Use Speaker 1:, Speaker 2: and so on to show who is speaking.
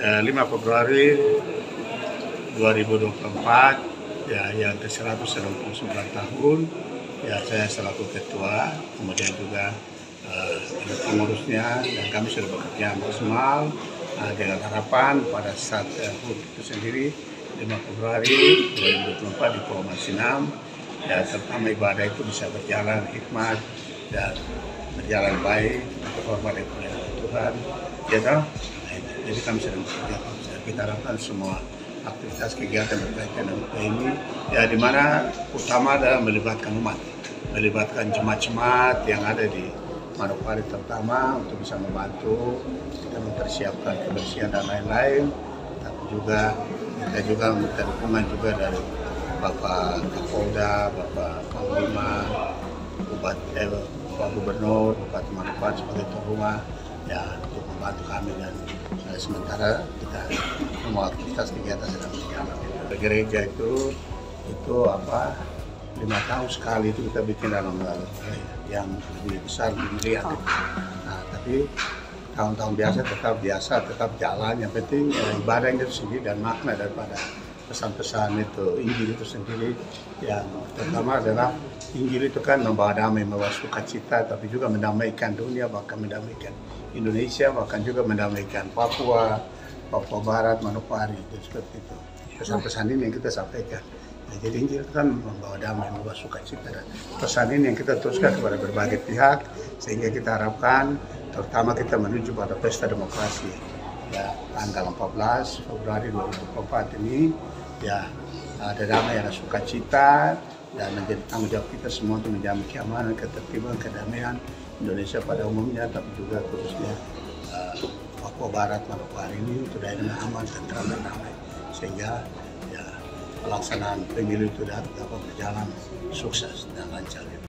Speaker 1: 5 Februari 2024 ya, yang ke-199 tahun ya, saya selaku ketua, kemudian juga pengurusnya, dan kami sudah bekerja maksimal dengan harapan pada saat HUT itu sendiri 5 Februari 2024 di Pulau Masinam ya, terutama ibadah itu bisa berjalan hikmat dan berjalan baik, terhormat oleh Tuhan ya toh. Jadi kami sedang bekerja, kita harapkan semua aktivitas kegiatan berkaitan dengan ini ya, di mana utama adalah melibatkan umat, melibatkan jemaat-jemaat yang ada di Manokwari terutama untuk bisa membantu kita mempersiapkan kebersihan dan lain-lain. Tapi juga kita juga meminta dukungan juga dari Bapak Kapolda, Bapak Panglima, Pak Gubernur, Bupati Manokwari sebagai tuan rumah ya, untuk membantu kami, dan sementara kita semua aktivitas kegiatan sedang berjalan. Gereja itu 5 tahun sekali itu kita bikin dalam yang lebih besar, lebih meriah. Nah, tapi tahun-tahun biasa tetap jalan. Yang penting ibadah itu sendiri dan makna daripada pesan-pesan itu, Injil itu sendiri, yang pertama adalah Injil itu kan membawa damai, membawa sukacita, tapi juga mendamaikan dunia, bahkan mendamaikan Indonesia, bahkan juga mendamaikan Papua Barat, Manokwari, seperti itu. Pesan-pesan ini yang kita sampaikan. Ya, jadi Injil itu kan membawa damai, membawa sukacita, dan pesan ini yang kita teruskan kepada berbagai pihak, sehingga kita harapkan terutama kita menuju pada pesta demokrasi ya, tanggal 14 Februari 2024 ini ya, ada damai, ada sukacita, dan menjadi tanggung jawab kita semua untuk menjamin keamanan, ketertiban, kedamaian Indonesia pada umumnya, tapi juga khususnya Papua Barat, Manokwari ini untuk daerah aman, tentram, dan damai, sehingga ya pelaksanaan pemilu itu dapat berjalan sukses dan lancar.